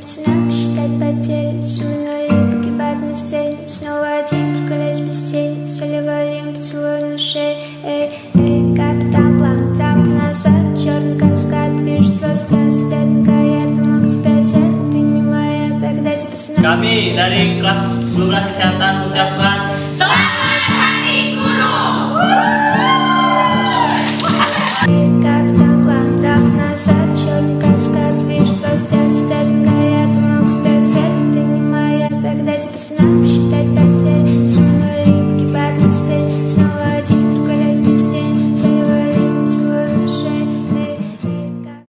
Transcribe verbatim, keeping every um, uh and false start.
пацана посчитать потери. Суммы нулей погибать на сцене. Снова один прокалять без тени. Соливали поцелуй на шее. Эй, эй, капитан план, трап назад. Черный каскад, вижу твой взгляд. Степенка, я помог тебе взять. Ты не моя, тогда тебе снова. Kami dari kelas Seluruh Kesehatan ucapkan Selamat Hari Guru. Капитан план, трап назад. Черный каскад, вижу твой взгляд. Степенка, я помог тебе взять. Ты не моя, тогда тебе снова.